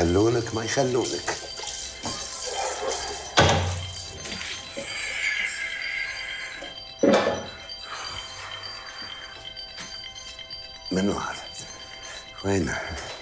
يخلونك ما يخلونك. منو هذا؟ وينه؟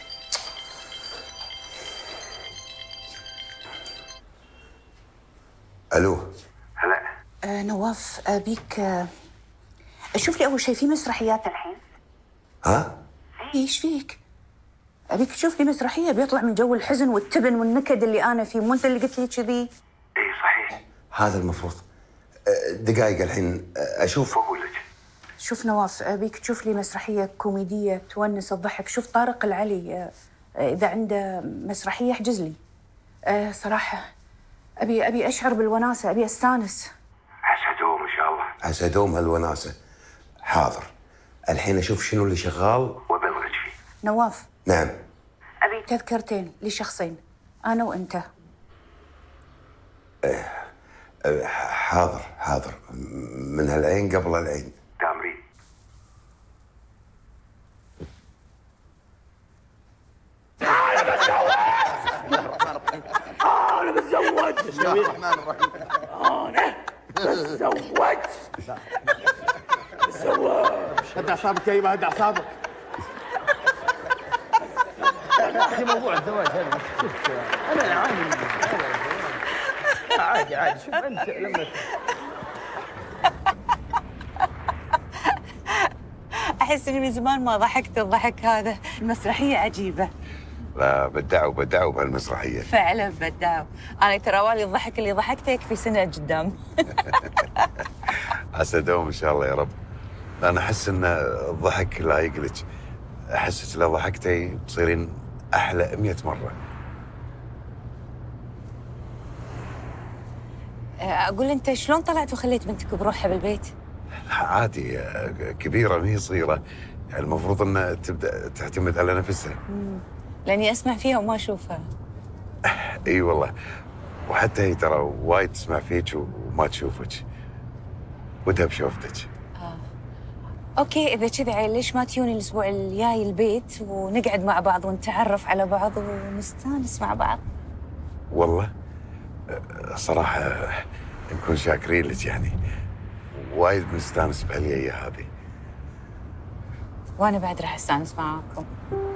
الو. هلا. نواف، ابيك شوف لي اول شيء في مسرحيات الحين. ها؟ ايش فيك؟ ابيك تشوف لي مسرحيه بيطلع من جو الحزن والتبن والنكد اللي انا فيه، مو انت اللي قلت لي كذي؟ اي صحيح. هذا المفروض. دقائق الحين اشوف واقول لك. شوف نواف، ابيك تشوف لي مسرحيه كوميديه تونس الضحك. شوف طارق العلي اذا عنده مسرحيه احجز لي. صراحه ابي اشعر بالوناسه، ابي استانس. عسى دوم ان شاء الله. عسى دوم هالوناسه. حاضر. الحين اشوف شنو اللي شغال وابلغك فيه. نواف. نعم. ابي تذكرتين لشخصين، انا وانت. حاضر حاضر، من هالعين قبل العين. تامرين. أنا بتزوج. بسم الله الرحمن الرحيم. أنا بتزوج. بتزوج. هدي أعصابك يا إيما، هدي أعصابك. يا أخي موضوع الزواج هذا شوف، أنا عادي عادي شوف أنت لما احس اني من زمان ما ضحكت الضحك هذا. المسرحيه عجيبه. لا بدعوا بهالمسرحيه. فعلا بداوا. انا ترى والي الضحك اللي ضحكته يكفي سنه قدام. عسى دوم ان شاء الله يا رب. انا احس ان الضحك لايق لك. احسك لو ضحكتي تصيرين احلى 100 مره. اقول انت شلون طلعت وخليت بنتك بروحها بالبيت؟ عادي، كبيره ما هي صغيره، يعني المفروض انها تبدا تعتمد على نفسها. لاني اسمع فيها وما اشوفها. اي والله، وحتى هي ترى وايد تسمع فيك وما تشوفك. ودها بشوفتك. اوكي اذا كذا عيل، ليش ما تجوني الاسبوع الجاي البيت ونقعد مع بعض ونتعرف على بعض ونستانس مع بعض؟ والله صراحه نكون شاكرين لك، يعني وايد بنستانس بهالليله هذه. وانا بعد راح استانس معاكم.